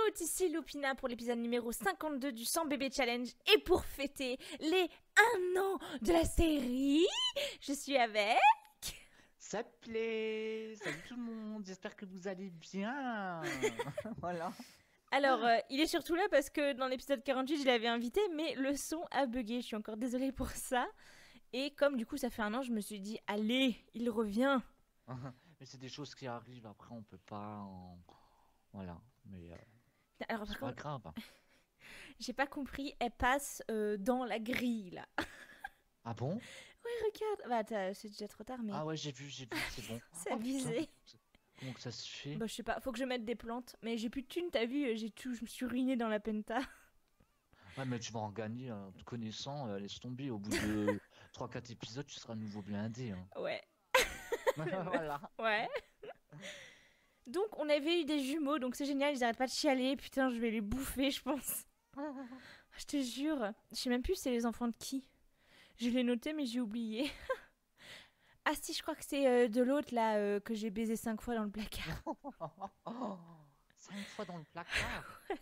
toutes, ici Loupina pour l'épisode numéro 52 du 100 bébé challenge. Et pour fêter les 1 an de la série, je suis avec... Ça plaît! Salut tout le monde, j'espère que vous allez bien. Voilà. Alors, il est surtout là parce que dans l'épisode 48, je l'avais invité, mais le son a bugué. Je suis encore désolée pour ça. Et comme du coup ça fait 1 an, je me suis dit, allez, il revient. Mais c'est des choses qui arrivent, après on peut pas Voilà, mais Alors c'est par pas contre, grave. j'ai pas compris, elle passe dans la grille là. Ah bon? Ouais, regarde. Bah, c'est déjà trop tard, mais Ah ouais, j'ai vu, c'est bon. c'est Oh putain, abusé. comment que ça se fait? Bah, je sais pas, faut que je mette des plantes. Mais j'ai plus de thunes, t'as vu, je me suis ruinée dans la penta. Ouais, mais tu vas en gagner, te connaissant, laisse tomber, au bout de 3-4 épisodes, tu seras à nouveau blindé, hein. Ouais. Mais Voilà. ouais. Donc, on avait eu des jumeaux, donc c'est génial, ils arrêtent pas de chialer. Putain, je vais les bouffer, je pense. Je te jure. Je sais même plus c'est les enfants de qui. Je l'ai noté, mais j'ai oublié. Ah si, je crois que c'est de l'autre, là, que j'ai baisé 5 fois dans le placard. 5 fois dans le placard.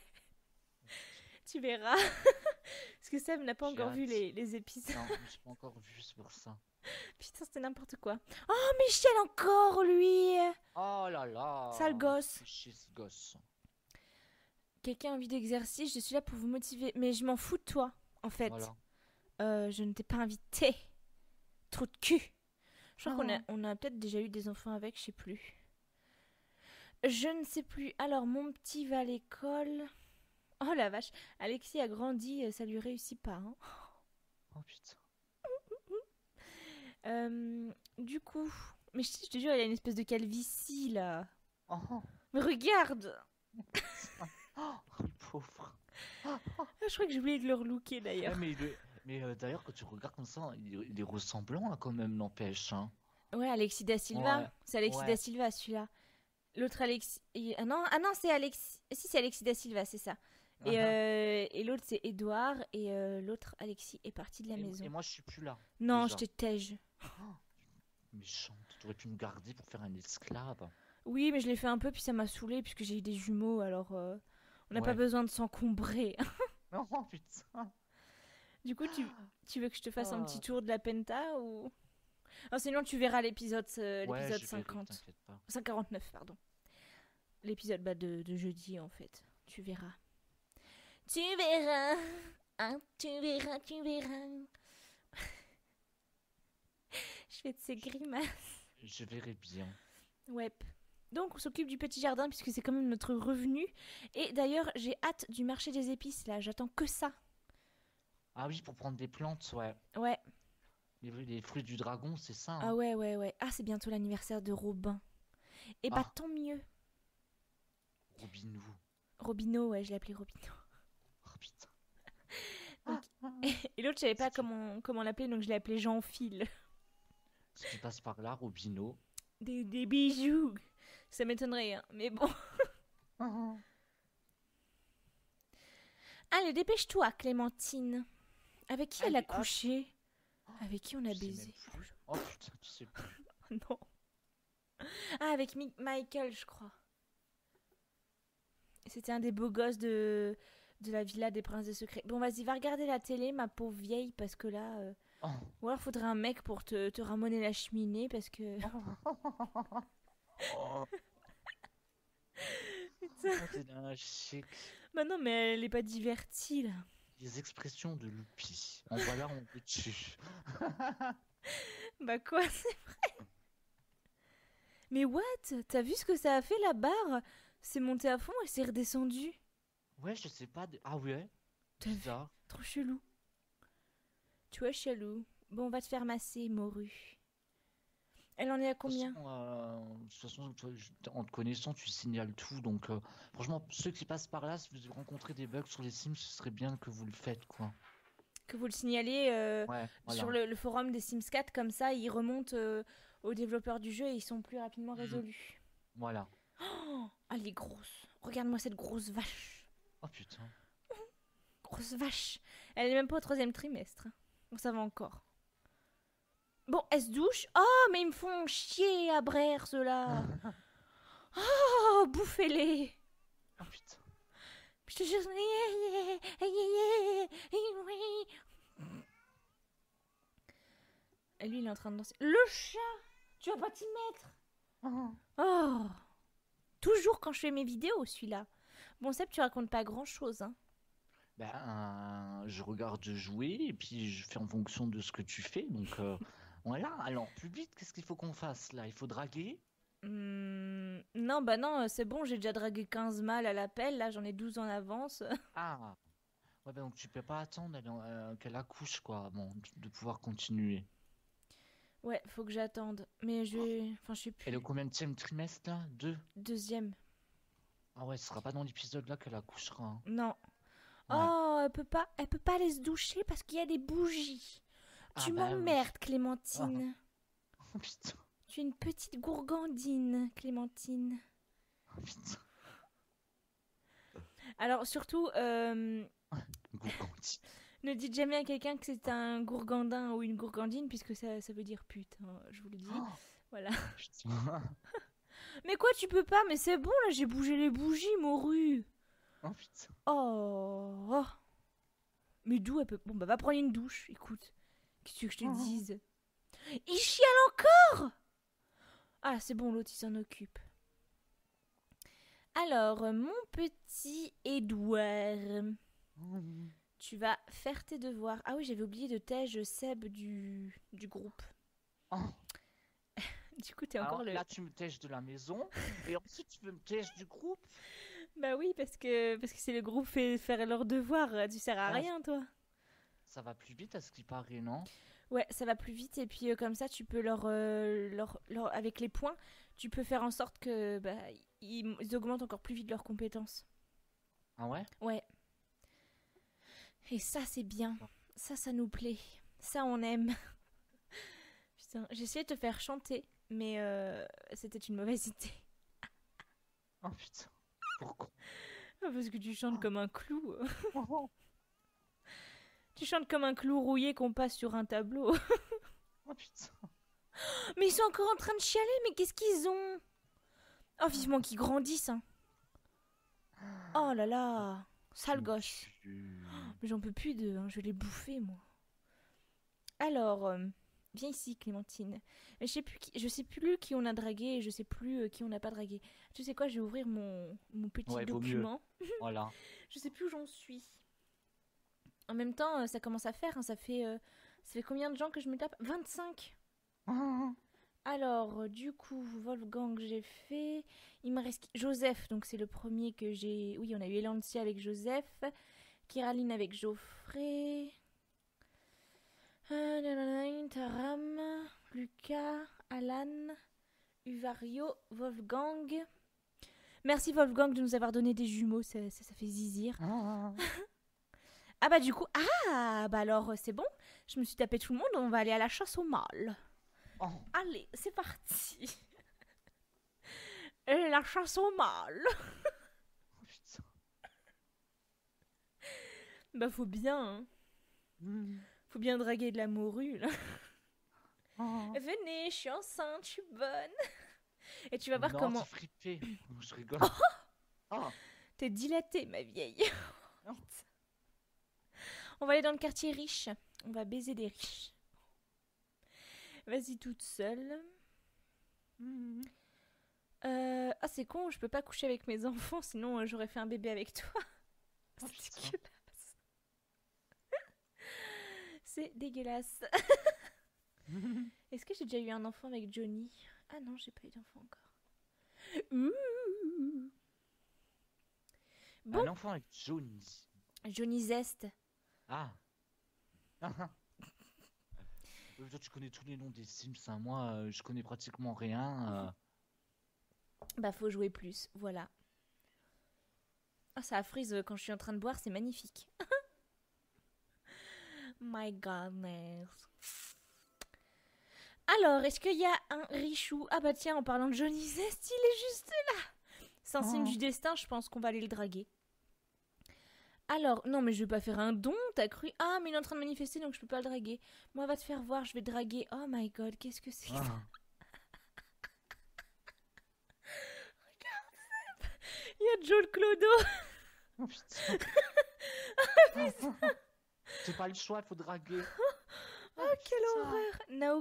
Tu verras. Parce que Sam n'a pas J'ai encore vu hâte. les épisodes. Non, je pas encore vu, c'est pour ça. Putain, c'était n'importe quoi. Oh, Michel encore, lui. Oh là là! Sale gosse. Fais chier ce gosse. Quelqu'un a envie d'exercice, je suis là pour vous motiver. Mais je m'en fous de toi, en fait. Voilà. Je ne t'ai pas invité. Trou de cul. Je crois Ah. on a peut-être déjà eu des enfants avec, je sais plus. Je ne sais plus. Alors, mon petit va à l'école. Oh la vache. Alexis a grandi, ça lui réussit pas. Hein. Oh putain. Du coup... Mais je te jure, il a une espèce de calvitie, là. Oh, Mais regarde. oh, le pauvre. Ah, je crois que j'ai oublié de le relooker, Eh, d'ailleurs. mais d'ailleurs, quand tu regardes comme ça, il est ressemblant là, quand même, n'empêche. Hein. Ouais, Alexis da Silva. Ouais, C'est Alexis da ouais. Silva, celui-là. L'autre Alexis... Ah non, c'est Alexis... Si, c'est Alexis da Silva, c'est ça. Et l'autre, c'est Edouard. Et l'autre, Alexis, est parti de la Et maison. moi, je suis plus là, Non, je déjà. t'ai tège. Oh, méchante, tu aurais pu me garder pour faire un esclave. Oui, mais je l'ai fait un peu, puis ça m'a saoulé puisque j'ai eu des jumeaux, alors on n'a pas Ouais. besoin de s'encombrer. Oh putain. Du coup, tu veux que je te fasse un petit Ah. tour de la penta ou... Oh, sinon, tu verras l'épisode Ouais, l'épisode je verrai, 50. t'inquiète pas. 149, pardon. L'épisode de jeudi, en fait. Tu verras. Tu verras. Hein, tu verras, tu verras. Je fais de ces grimaces. Je verrai bien. Ouais. Donc, on s'occupe du petit jardin puisque c'est quand même notre revenu. Et d'ailleurs, j'ai hâte du marché des épices, là. J'attends que ça. Ah oui, pour prendre des plantes, ouais. Ouais. Les fruits du dragon, c'est ça, Ah hein. ouais, ouais, ouais. Ah, c'est bientôt l'anniversaire de Robin. Et bah, Ah, tant mieux. Robinou. Robino, ouais, je l'ai appelé Robino. Oh putain. Donc... Et l'autre, je savais Ce pas qui, comment l'appeler, donc je l'ai appelé Jean-Phil. ce qui passe par là, Robino. Des bijoux. Ça m'étonnerait, hein. Mais bon. Allez, dépêche-toi, Clémentine. Avec qui elle a Allez, hop. couché? Avec qui on a Je sais même baisé? plus. Oh putain, tu sais plus. Non. Ah, avec Michael, je crois. C'était un des beaux gosses de la villa des princes des secrets. Bon, vas-y, va regarder la télé, ma pauvre vieille, parce que là... Oh. Ou alors, faudrait un mec pour te ramoner la cheminée, parce que... Oh. Putain. Oh, t'es un chic. Bah non, mais elle est pas divertie, là. Les expressions de Loupi. En voilà, on te tue. Bah quoi, c'est... Mais what? T'as vu ce que ça a fait, la barre? C'est monté à fond et c'est redescendu. Ouais, je sais pas. Ah ouais, T'as vu? bizarre. Trop chelou. Tu vois, chelou. Bon, on va te faire masser, morue. Elle en est à combien? De toute façon, toi, en te connaissant, tu signales tout. Donc, franchement, ceux qui passent par là, si vous rencontrez des bugs sur les Sims, ce serait bien que vous le faites, quoi. Que vous le signalez Ouais, sur voilà. le forum des Sims 4, comme ça, ils remontent aux développeurs du jeu et ils sont plus rapidement Mhm. résolus. Voilà. Oh, elle est grosse. Regarde-moi cette grosse vache. Oh putain. Grosse vache. Elle est même pas au 3e trimestre. Bon, ça va encore. Bon, elle se douche. Oh, mais ils me font chier à Brère, ceux-là. Oh, bouffez-les. Oh putain. Je te jure. Et lui, il est en train de danser. Le chat! Tu vas pas t'y mettre? Oh! Toujours quand je fais mes vidéos, celui-là. Bon, Seb, tu racontes pas grand-chose, hein. Ben, je regarde jouer et puis je fais en fonction de ce que tu fais. Donc voilà. Alors, plus vite, qu'est-ce qu'il faut qu'on fasse là? Il faut draguer? Non, bah non, c'est bon, j'ai déjà dragué 15 mâles à l'appel, là, j'en ai 12 en avance. Ah, ouais, ben donc tu peux pas attendre qu'elle accouche, quoi, bon, de pouvoir continuer. Ouais, faut que j'attende. Mais je vais... Enfin, je sais Et le plus. combienième trimestre là? Deux? Deuxième. Ah ouais, ce sera pas dans l'épisode là qu'elle accouchera, hein. Non. Ouais. Oh, elle peut pas aller se doucher parce qu'il y a des bougies. Ah Tu bah oui. m'emmerdes, Ah, Clémentine. oh, putain. Tu es une petite gourgandine, Clémentine. Oh, putain. Alors, surtout, Gourgandi. ne dites jamais à quelqu'un que c'est un gourgandin ou une gourgandine, puisque ça veut dire pute, hein, je vous le dis. Oh, Voilà. putain. Mais quoi, tu peux pas? Mais c'est bon, là, j'ai bougé les bougies, morue. Oh putain. Oh, oh. Mais d'où elle peut... Bon, bah, va prendre une douche, écoute. Qu'est-ce que tu veux que je te dise? Il chiale encore! Ah, c'est bon, l'autre, il s'en occupe. Alors, mon petit Édouard, tu vas faire tes devoirs. Ah oui, j'avais oublié de tège Seb du groupe. Oh. Du coup, t'es Alors encore le... là, tu me tèches de la maison et ensuite tu veux me tèches du groupe. Bah oui, parce que c'est le groupe fait faire leurs devoirs. Tu sers à Ouais, rien, toi. ça va plus vite à ce qui paraît, non? Ouais, ça va plus vite. Et puis, comme ça, tu peux avec les points, tu peux faire en sorte que bah, ils augmentent encore plus vite leurs compétences. Ah ouais? Ouais. Et ça, c'est bien. Ça nous plaît. Ça, on aime. Putain, j'ai essayé de te faire chanter, mais c'était une mauvaise idée. Oh putain. Pourquoi? Parce que tu chantes Oh. comme un clou. Oh, Tu chantes comme un clou rouillé qu'on passe sur un tableau. oh, putain. Mais ils sont encore en train de chialer, mais qu'est-ce qu'ils ont? Oh, vivement qu'ils grandissent, hein. Oh là là, sale gosse. Mais j'en peux plus d'eux, hein. Je vais les bouffer, moi. Alors, viens ici, Clémentine. Je sais plus qui on a dragué et je sais plus qui on n'a pas dragué. Tu sais quoi, je vais ouvrir mon petit Ouais, vaut mieux. document. Voilà. Je sais plus où j'en suis. En même temps, ça commence à faire, hein. Ça fait combien de gens que je me tape? 25. Alors, du coup, Wolfgang, j'ai fait. Il me reste Joseph, donc c'est le premier que j'ai. Oui, on a eu Elancia avec Joseph. Kiraline avec Geoffrey. Taram, Lucas, Alan, Uvario, Wolfgang. Merci Wolfgang de nous avoir donné des jumeaux, ça fait zizir. Ah bah du coup, bah alors c'est bon, je me suis tapé tout le monde, on va aller à la chasse au mâle. Oh. Allez, c'est parti. Et la chasse au mâle. Oh, putain. Bah faut bien, hein. Faut bien draguer de la morue, là. Oh. Venez, je suis enceinte, je suis bonne. Et tu vas voir Non, comment... c'est frippé. Je rigole. Oh. T'es dilatée, ma vieille. Non. On va aller dans le quartier riche. On va baiser des riches. Vas-y toute seule. Ah c'est con, je peux pas coucher avec mes enfants, sinon j'aurais fait un bébé avec toi. Oh, C'est putain. dégueulasse. C'est dégueulasse. Est-ce que j'ai déjà eu un enfant avec Johnny? Ah non, j'ai pas eu d'enfant encore. Ouh. Bon, Un enfant avec Johnny. Johnny Zest. Ah. Toi, tu connais tous les noms des Sims, hein. Moi, je connais pratiquement rien. Bah faut jouer plus, voilà. Ah ça frise quand je suis en train de boire, c'est magnifique. My goodness. Alors, est-ce qu'il y a un richou? Ah bah tiens, en parlant de Johnny Zest, il est juste là. C'est un signe du destin, je pense qu'on va aller le draguer. Alors, non mais je vais pas faire un don, t'as cru? Ah mais il est en train de manifester donc je peux pas le draguer. Moi va te faire voir, je vais draguer. Oh my god, qu'est-ce que c'est que ça? Il y a Joel Clodo. Oh putain. C'est pas le choix, il faut draguer. Oh, quelle horreur.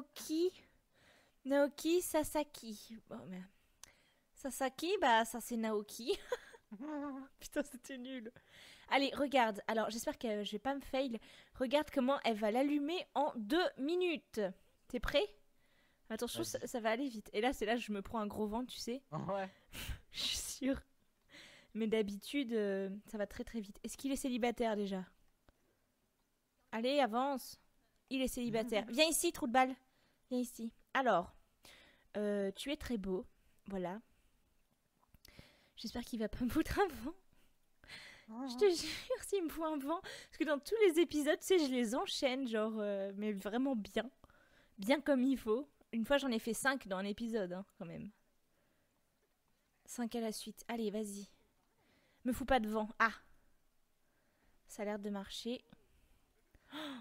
Naoki Sasaki. Bon, mais... Sasaki, bah ça c'est Naoki. Putain, c'était nul. Allez, regarde. Alors, j'espère que je vais pas me fail. Regarde comment elle va l'allumer en 2 minutes. T'es prêt? Attention, ça va aller vite. Et là, c'est là que je me prends un gros vent, tu sais. Ouais. Je suis sûre. Mais d'habitude, ça va très très vite. Est-ce qu'il est célibataire déjà? Allez, avance. Il est célibataire. Viens ici, trou de balle. Viens ici. Alors, tu es très beau. Voilà. J'espère qu'il va pas me foutre un vent. Je te jure, s'il me fout un vent. Parce que dans tous les épisodes, tu sais, je les enchaîne, genre, mais vraiment bien. Bien comme il faut. Une fois, j'en ai fait 5 dans un épisode, hein, quand même. 5 à la suite. Allez, vas-y. Me fous pas de vent. Ah! Ça a l'air de marcher. Oh,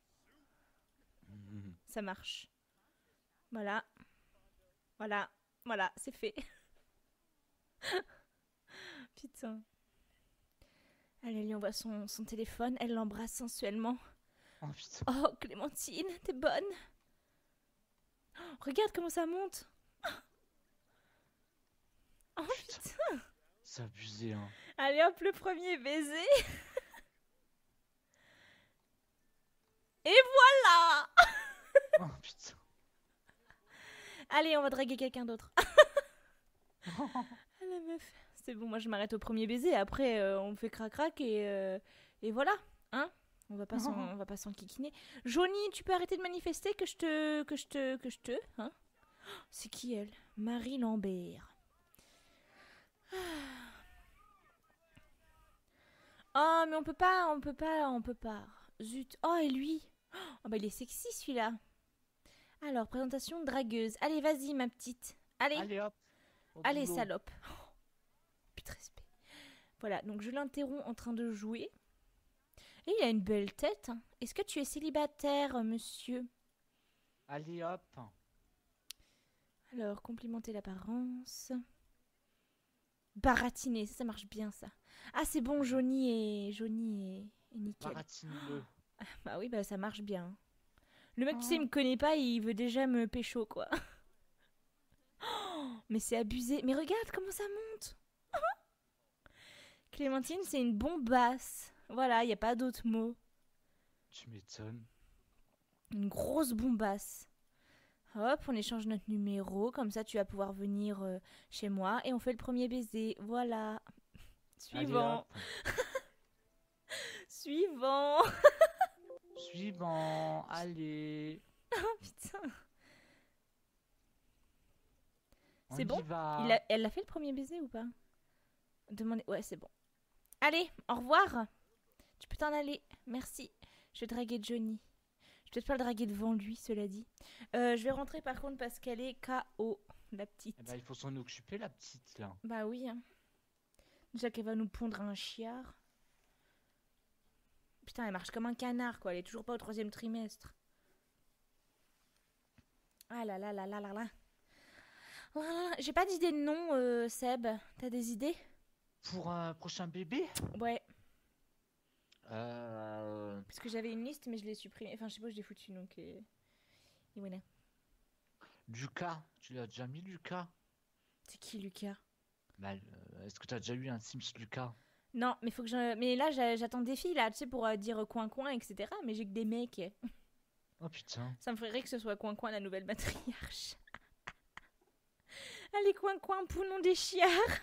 ça marche. Voilà. Voilà. Voilà, c'est fait. Putain. Allez, elle lui envoie son téléphone. Elle l'embrasse sensuellement. Oh putain. Oh, Clémentine, t'es bonne. Oh, regarde comment ça monte. Oh putain. C'est abusé, hein. Allez hop, le premier baiser. Et voilà. Oh putain. Allez, on va draguer quelqu'un d'autre. Ah, la meuf. C'est bon, moi je m'arrête au premier baiser. Après, on fait crac-crac et voilà. Hein? On va pas s'enquiquiner. Johnny, tu peux arrêter de manifester que je te... Hein? C'est qui elle? Marie Lambert. Oh, mais on peut pas. Zut. Oh, et lui? Oh, bah il est sexy celui-là. Alors, présentation de dragueuse. Allez, vas-y, ma petite. Allez hop. Allez, salope. Oh, putain, respect. Voilà, donc je l'interromps en train de jouer. Et il a une belle tête. Hein. Est-ce que tu es célibataire, monsieur? Allez hop. Alors, complimenter l'apparence. Baratiner, ça marche bien, ça. Ah, c'est bon, Johnny est nickel. Baratine-le. Bah oui, bah ça marche bien. Le mec, tu sais, il me connaît pas, il veut déjà me pécho, quoi. Oh, mais c'est abusé. Mais regarde comment ça monte. Clémentine, c'est une bombasse. Voilà, il n'y a pas d'autre mot. Tu m'étonnes. Une grosse bombasse. Hop, on échange notre numéro. Comme ça, tu vas pouvoir venir chez moi. Et on fait le premier baiser. Voilà. Suivant. Suivant. Suivant. Allez. Oh putain. On C'est bon? y va. Elle a fait le premier baiser ou pas? Demandez. Ouais, c'est bon. Allez, au revoir. Tu peux t'en aller. Merci. Je vais draguer Johnny. Je vais peut-être pas le draguer devant lui, cela dit. Je vais rentrer par contre parce qu'elle est KO, la petite. Eh ben, il faut s'en occuper, la petite, là. Bah oui. Hein. Déjà qu'elle va nous pondre un chiard. Putain, elle marche comme un canard, quoi. Elle est toujours pas au 3e trimestre. Ah là là là là là là. J'ai pas d'idée de nom, Seb. T'as des idées? Pour un prochain bébé? Ouais. Euh... Parce que j'avais une liste, mais je l'ai supprimée. Enfin, je sais pas où je l'ai foutu, donc... Et voilà. Lucas. Tu l'as déjà mis, Lucas? C'est qui, Lucas? Bah, est-ce que t'as déjà eu un Sims Lucas? Non, mais faut que je... Mais là, j'attends des filles, là, tu sais, pour dire coin-coin, etc. Mais j'ai que des mecs. Oh putain. Ça me ferait rire que ce soit coin-coin, la nouvelle matriarche. Allez, coin-coin, poulon des chiards.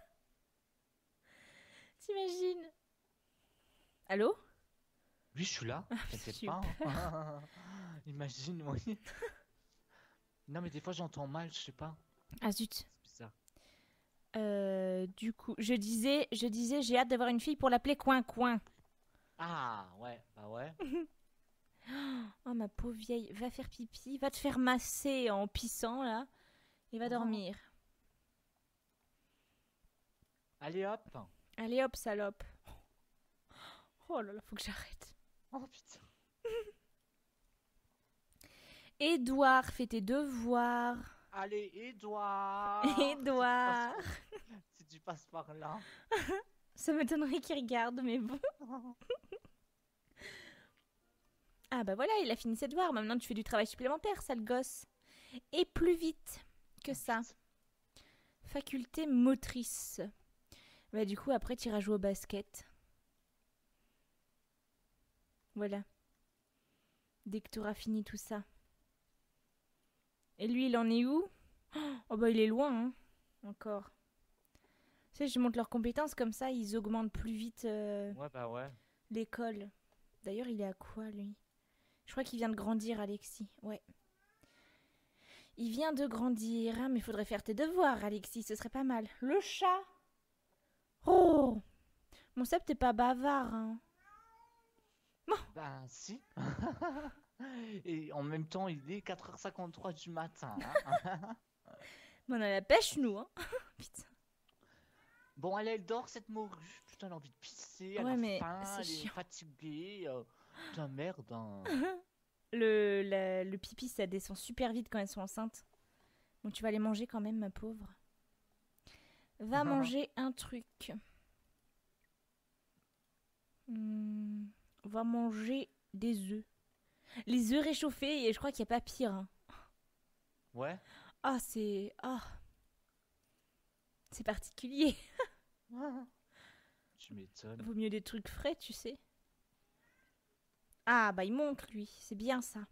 T'imagines? Allô? Oui, je suis là. T'inquiète super. pas. Imagine, oui. Non, mais des fois, j'entends mal, je sais pas. Ah zut. C'est bizarre. Du coup, je disais, j'ai hâte d'avoir une fille pour l'appeler coin-coin. Ah, ouais, bah ouais. Oh, ma pauvre vieille, va faire pipi, va te faire masser en pissant, là, et va dormir. Allez, hop. Allez hop, salope. Oh là là, faut que j'arrête. Oh putain. Édouard, fais tes devoirs. Allez, Edouard. Édouard. Si tu passes par là. Ça m'étonnerait qu'il regarde, mais bon. Ah bah voilà, il a fini ses devoirs. Maintenant, tu fais du travail supplémentaire, sale gosse. Et plus vite que ça. Faculté motrice. Bah du coup, après, tu iras jouer au basket. Voilà. Dès que tu auras fini tout ça. Et lui, il en est où? Oh bah il est loin, hein. Encore. Tu sais, je montre leurs compétences, comme ça, ils augmentent plus vite Ouais, bah ouais. l'école. D'ailleurs, il est à quoi, lui? Je crois qu'il vient de grandir, Alexis. Ouais. Il vient de grandir. Ah, mais il faudrait faire tes devoirs, Alexis. Ce serait pas mal. Le chat. Oh. Mon Seb, t'es pas bavard, hein. Ben si. Et en même temps, il est 4h53 du matin. Hein. Mais on a la pêche, nous, hein. Putain. Bon, elle dort cette morue. Putain, elle a envie de pisser, elle Ouais, a mais faim, c'est elle est chiant. fatiguée. Putain, merde. Hein. Le pipi, ça descend super vite quand elles sont enceintes. Donc tu vas les manger quand même, ma pauvre. Va manger un truc. Va manger des œufs. Les œufs réchauffés, et je crois qu'il n'y a pas pire. Hein. Ouais. Ah, c'est... Ah. C'est particulier. Tu m'étonnes. Vaut mieux des trucs frais, tu sais. Ah, bah il monte, lui. C'est bien ça.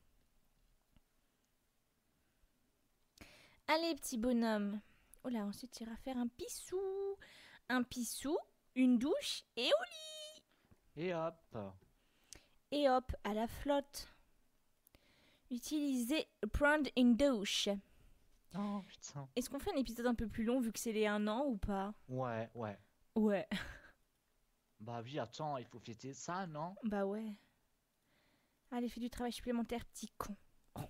Allez, petit bonhomme. Oh là, ensuite, tu iras faire un pissou. Un pissou, une douche et au lit. Et hop. Et hop, à la flotte. Utilisez prendre une douche. Oh putain. Est-ce qu'on fait un épisode un peu plus long vu que c'est les 1 an ou pas? Ouais, ouais. Ouais. Bah oui, attends, il faut fêter ça, non? Bah ouais. Allez, fais du travail supplémentaire, petit con. Oh.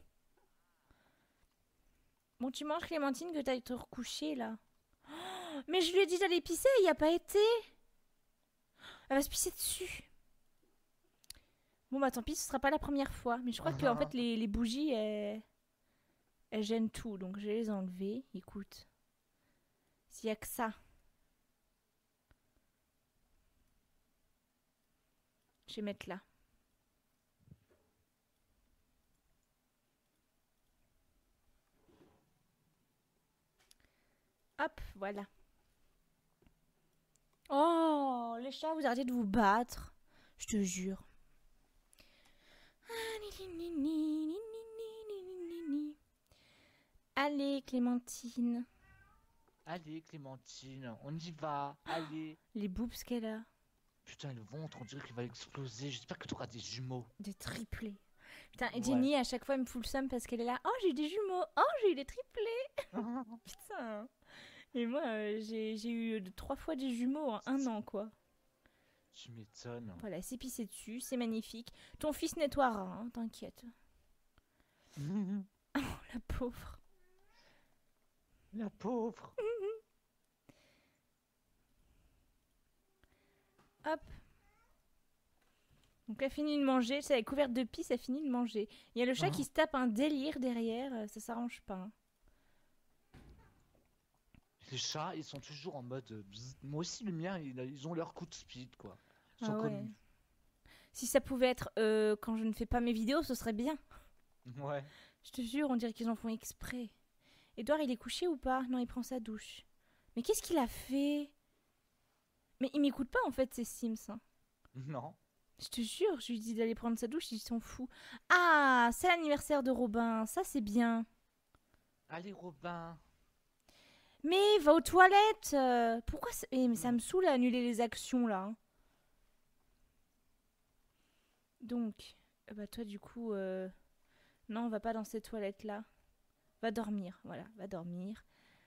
Bon, tu manges, Clémentine, que t'ailles te recoucher, là. Oh, mais je lui ai dit d'aller pisser, il n'y a pas été. Elle va se pisser dessus. Bon, bah tant pis, ce sera pas la première fois. Mais je crois que en fait, les bougies, elles gênent tout. Donc, je vais les enlever. Écoute. S'il y a que ça. Je vais mettre là. Hop, voilà. Oh, les chats, vous arrêtez de vous battre. Je te jure. Allez, Clémentine. Allez, Clémentine, on y va. Allez. Les boobs qu'elle a. Putain, le ventre, on dirait qu'il va exploser. J'espère que tu auras des jumeaux. Des triplés. Putain, et Ouais. Jenny, à chaque fois, elle me fout le seum parce qu'elle est là. Oh, j'ai eu des jumeaux. Oh, j'ai eu des triplés. Putain. Et moi, j'ai eu 3 fois des jumeaux en 1 an, quoi. Tu m'étonnes. Voilà, c'est pissé dessus, c'est magnifique. Ton fils nettoiera, hein, t'inquiète. Oh, la pauvre. La pauvre. Hop. Donc elle finit de manger, c'est la couverte de pisse, elle finit de manger. Il y a le chat qui se tape un délire derrière, ça s'arrange pas. Hein. Les chats, ils sont toujours en mode bzz. Moi aussi, le mien, ils ont leur coup de speed, quoi. Ils sont Ah ouais. comme... Si ça pouvait être quand je ne fais pas mes vidéos, ce serait bien. Ouais. Je te jure, on dirait qu'ils en font exprès. Edouard, il est couché ou pas? Non, il prend sa douche. Mais qu'est-ce qu'il a fait? Mais il m'écoute pas en fait, ces Sims. Hein. Non. Je te jure, je lui dis d'aller prendre sa douche, ils sont fous. Ah, c'est l'anniversaire de Robin, ça c'est bien. Allez, Robin. Mais va aux toilettes. Pourquoi mais ça me saoule à annuler les actions là. Hein. Donc, bah toi du coup, non, on va pas dans ces toilettes là. Va dormir, voilà, va dormir.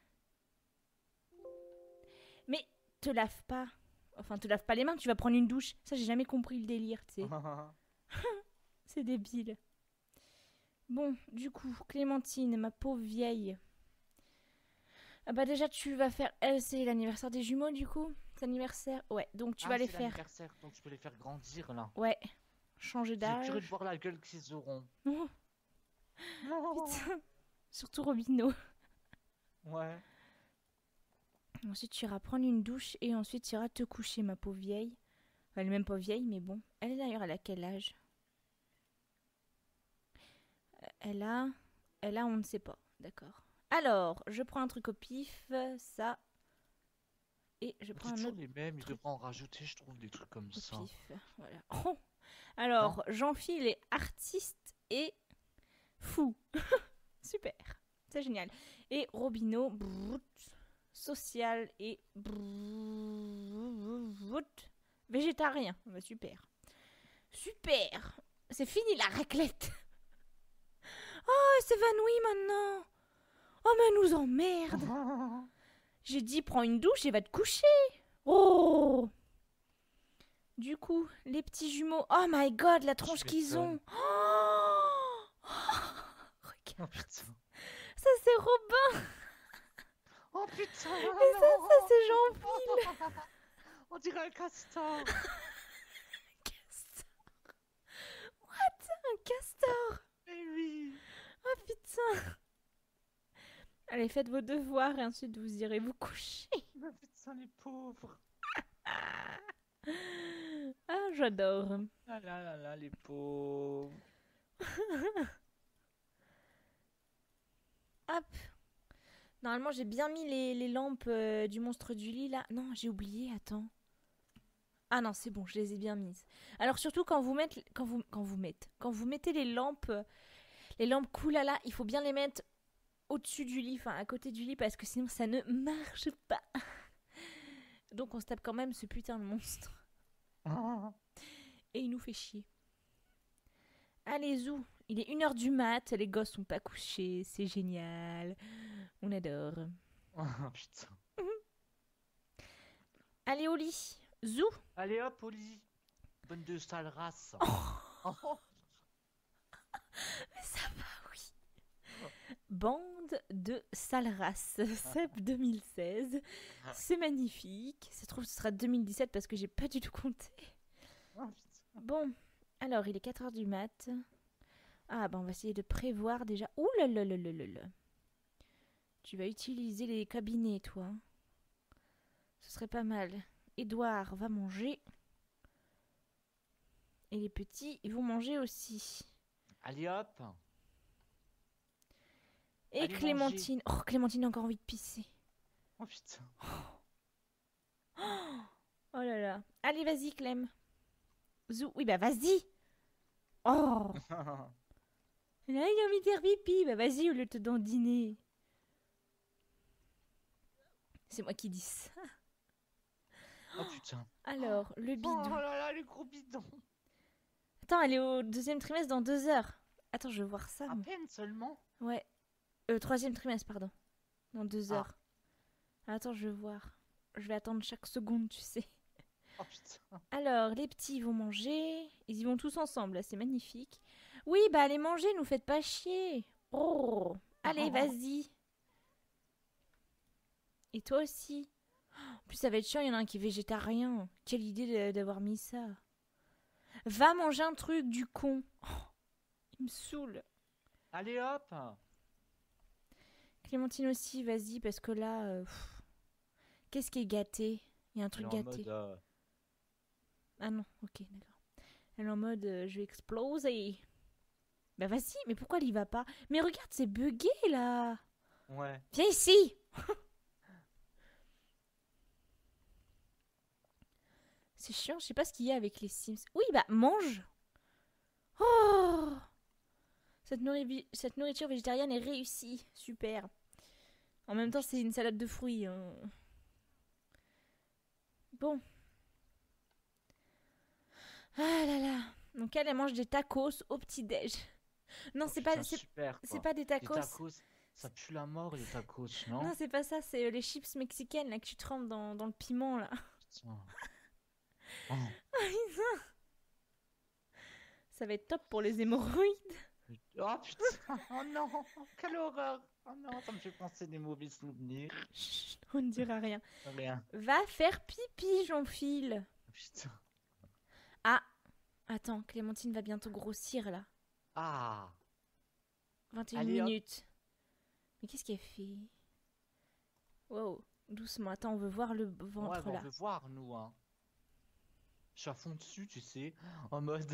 Mais te lave pas. Enfin, te lave pas les mains, tu vas prendre une douche. Ça, j'ai jamais compris le délire, tu sais. C'est débile. Bon, du coup, Clémentine, ma pauvre vieille. Ah bah déjà, tu vas faire... c'est l'anniversaire des jumeaux, du coup. C'est l'anniversaire. Ouais, donc tu vas les faire. Donc tu peux les faire grandir, là. Ouais, changer J'ai d'âge. curieux de voir la gueule qu'ils auront. Oh, putain. Surtout Robino. Ouais. Ensuite, tu iras prendre une douche et ensuite tu iras te coucher, ma pauvre vieille. Enfin, elle est même pas vieille, mais bon. Elle, d'ailleurs, elle a quel âge? Elle a... Elle a, on ne sait pas. D'accord. Alors, je prends un truc au pif, ça. Et je prends C'est un toujours autre les mêmes, ils truc devraient en rajouter, je trouve, des trucs comme au ça. pif. Voilà. Oh. Alors, Jean-Phil est artiste et fou. Super. C'est génial. Et Robino, social et végétarien. Bah, super. Super. C'est fini la raclette. Oh, elle s'évanouit maintenant. Oh, mais elle nous emmerde. J'ai dit, prends une douche et va te coucher. Oh. Du coup, les petits jumeaux. Oh my god, la tronche qu'ils ont. Oh. Regarde. Oh putain. Ça, c'est Robin. Oh putain. Et ça c'est Jean-Phil. On dirait un castor. Castor. What? Un castor. Eh oui. Oh putain. Allez, faites vos devoirs et ensuite vous irez vous coucher. Oh putain, les pauvres. Ah, j'adore. Ah là là là, les pauvres. Hop. Normalement, j'ai bien mis les lampes du monstre du lit là. Non, j'ai oublié, attends. Ah non, c'est bon, je les ai bien mises. Alors surtout quand vous mettez les lampes Koulala, il faut bien les mettre au-dessus du lit, enfin à côté du lit parce que sinon ça ne marche pas. Donc on se tape quand même ce putain de monstre. Et il nous fait chier. Allez, Zou, il est 1h du mat, les gosses sont pas couchés, c'est génial. On adore. Oh putain. Allez au lit. Zou. Allez hop, Oli. Bonne de sale race. Oh. Mais ça va, oui. Bande de sales races. Sep 2016. C'est magnifique. Ça se trouve, ce sera 2017 parce que j'ai pas du tout compté. Oh, putain. Bon, alors il est 4h du mat. Ah, bah on va essayer de prévoir déjà. Ouh là là là là là là. Tu vas utiliser les cabinets, toi. Ce serait pas mal. Édouard va manger. Et les petits, ils vont manger aussi. Allez hop. Et Allez Clémentine. manger. Oh, Clémentine a encore envie de pisser. Oh putain. Oh là là. Allez, vas-y, Clem. Zou. Oui, bah vas-y. Oh. Là, il a envie de faire pipi. Bah vas-y, au lieu de te dandiner. C'est moi qui dis ça. Oh putain. Alors, le Oh bidon. là là, les gros bidons. Attends, elle est au 2e trimestre dans 2 heures. Attends, je veux voir ça. À moi. peine seulement. Ouais. 3e trimestre, pardon. Dans 2 Ah. heures. Attends, je veux voir. Je vais attendre chaque seconde, tu sais. Oh putain. Alors, les petits vont manger. Ils y vont tous ensemble, là, c'est magnifique. Oui, bah allez manger, nous faites pas chier. Oh. Allez, vas-y. Et toi aussi. En plus, ça va être chiant, il y en a un qui est végétarien. Quelle idée d'avoir mis ça. Va manger un truc, du con. Oh, il me saoule. Allez hop. Clémentine aussi, vas-y, parce que là... qu'est-ce qui est gâté? Il y a un truc Elle est en gâté. mode, Ah non, ok, d'accord. Elle est en mode, je vais exploser. Bah vas-y, mais pourquoi elle y va pas? Mais regarde, c'est bugué, là. Ouais. Viens ici. C'est chiant, je sais pas ce qu'il y a avec les Sims. Oui, bah mange. Oh, cette nourriture végétarienne est réussie. Super. En même temps, c'est une salade de fruits. Hein. Bon. Ah là là. Donc elle mange des tacos au petit-déj. Non, Oh, c'est putain, pas, super, c'est quoi. pas des Les tacos. tacos, ça pue la mort, les tacos, non? Non, c'est pas ça, c'est les chips mexicaines là que tu trempes dans le piment là. Putain. Oh. Ça va être top pour les hémorroïdes. Oh putain. Oh non. Quelle horreur. Oh non, ça me fait penser des mauvais souvenirs. Chut, on ne dira rien. Rien. Va faire pipi, Jean-Phil. Oh, putain. Ah, attends, Clémentine va bientôt grossir là. Ah. 21 Allez, hop. minutes. Mais qu'est-ce qu'elle fait? Wow. Doucement, attends, on veut voir le Ouais, ventre bah, on là. veut voir, nous, hein. Je suis à fond dessus, tu sais, en mode...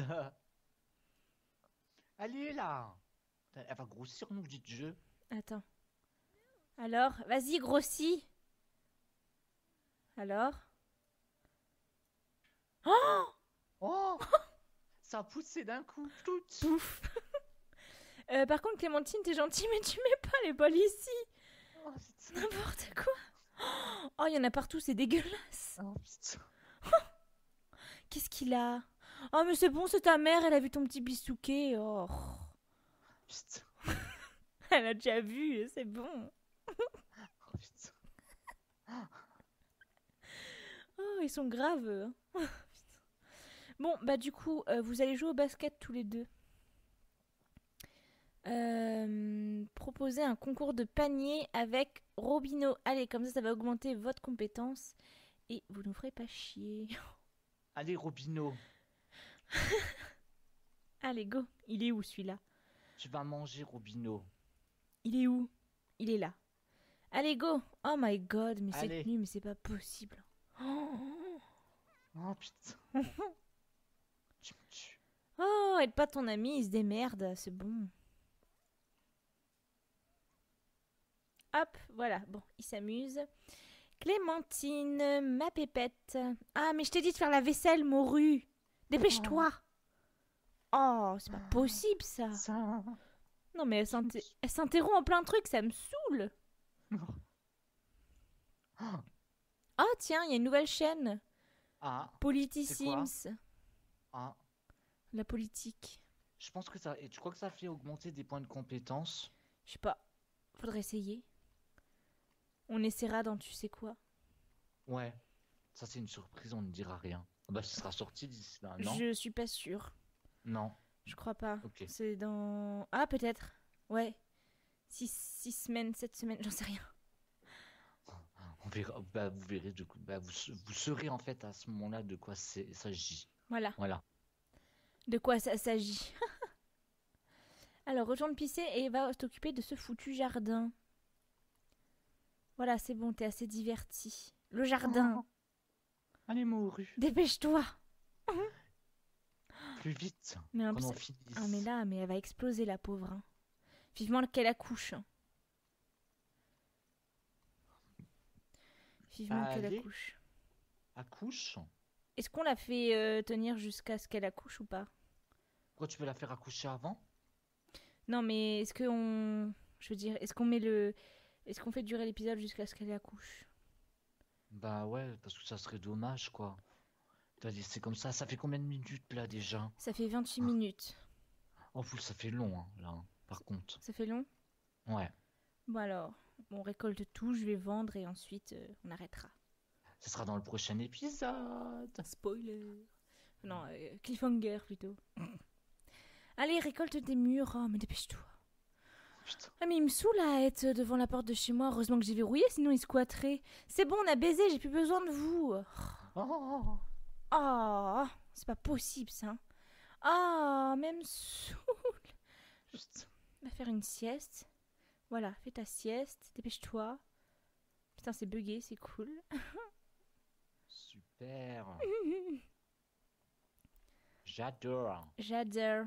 Allez, là! Elle va grossir, nous, dites je. Attends. Alors, vas-y, grossis. Alors. Oh, Oh! Ça a poussé d'un coup, tout. pouf. Par contre, Clémentine, t'es gentille, mais tu mets pas les bols ici. Oh, putain. N'importe quoi. Oh, il y en a partout, c'est dégueulasse. Oh, putain. Qu'est-ce qu'il a? Oh, mais c'est bon, c'est ta mère, elle a vu ton petit bisouquet. Oh. Putain. Elle a déjà vu, c'est bon. Oh, putain. Oh, ils sont graves. Oh, putain. Bon, bah du coup, vous allez jouer au basket tous les deux. Proposer un concours de panier avec Robino. Allez, comme ça va augmenter votre compétence. Et vous nous ferez pas chier. Allez, Robino, Allez, go. Il est où celui-là? tu vas manger, Robino. Il est où? Il est là. Allez, go. Oh my god, mais Allez. cette nuit, mais c'est pas possible. Oh, Oh, putain. Tu me tues. oh, aide pas ton ami, il se démerde, c'est bon. Hop, voilà, bon, il s'amuse. Clémentine, ma pépette. Ah, mais je t'ai dit de faire la vaisselle, morue. Dépêche-toi. Oh, c'est pas possible, ça. Ça... Non, mais elle s'interrompt en plein truc, ça me saoule. Oh, tiens, il y a une nouvelle chaîne. Ah, Politissims. ah. La politique. Je pense que ça... Et tu crois que ça fait augmenter des points de compétence? Je sais pas. Faudrait essayer. On essaiera dans tu sais quoi. Ouais. Ça, c'est une surprise, on ne dira rien. Bah, ce sera sorti d'ici là, non? Je suis pas sûre. Non. Je crois pas. Ok. C'est dans... Ah, peut-être. Ouais. 6 semaines, 7 semaines, j'en sais rien. On verra, bah, vous verrez, du coup, bah, vous saurez en fait à ce moment-là de quoi il s'agit. Voilà. Voilà. De quoi ça s'agit. Alors, retourne pisser et va t'occuper de ce foutu jardin. Voilà, c'est bon, t'es assez diverti. Le jardin. Allez, morue. Dépêche-toi. Plus vite. Mais en Qu'on plus... en finisse. Ah, mais là, mais elle va exploser, la pauvre. Hein. Vivement qu'elle accouche. Vivement qu'elle Allez. accouche. Accouche. Est-ce qu'on la fait tenir jusqu'à ce qu'elle accouche ou pas? Pourquoi tu veux la faire accoucher avant? Non, mais est-ce qu'on... Je veux dire, est-ce qu'on met le... Est-ce qu'on fait durer l'épisode jusqu'à ce qu'elle accouche? Bah ouais, parce que ça serait dommage, quoi. T'as laissé comme ça fait combien de minutes, là, déjà? Ça fait 28 minutes. Oh, ça fait long, hein, là, par contre. Ça fait long? Ouais. Bon alors, on récolte tout, je vais vendre et ensuite on arrêtera. Ce sera dans le prochain épisode. Spoiler. Non, cliffhanger plutôt. Allez, récolte des murs. Oh, mais dépêche-toi. Putain. Ah, mais il me saoule à être devant la porte de chez moi. Heureusement que j'ai verrouillé, sinon il squatterait. C'est bon, on a baisé, j'ai plus besoin de vous. Oh. Oh, c'est pas possible ça. Ah, même saoule. Putain. On va faire une sieste. Voilà, fais ta sieste, dépêche-toi. Putain, c'est bugué, c'est cool. Super. J'adore. J'adore.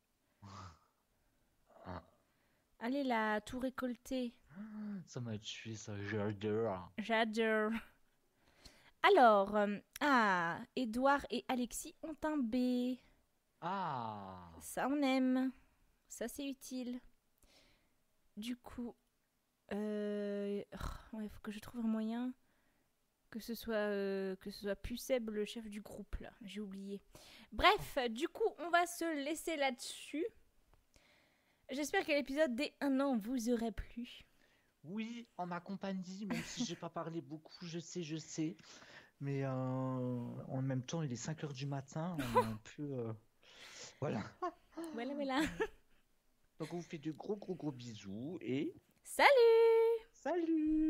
Ah, Allez là, tout récolté. ça m'a tué, ça, j'adore. J'adore. Alors, Edouard et Alexis ont un B. Ah. Ça, on aime. Ça, c'est utile. Du coup, ouais, faut que je trouve un moyen que ce soit Puceb, le chef du groupe, là. J'ai oublié. Bref, du coup, on va se laisser là-dessus. J'espère que l'épisode des 1 an vous aurait plu. Oui, en ma compagnie, même si j'ai pas parlé beaucoup, je sais. Mais en même temps, il est 5h du matin, on est un peu... Voilà. Voilà. Donc on vous fait de gros bisous et... Salut! Salut!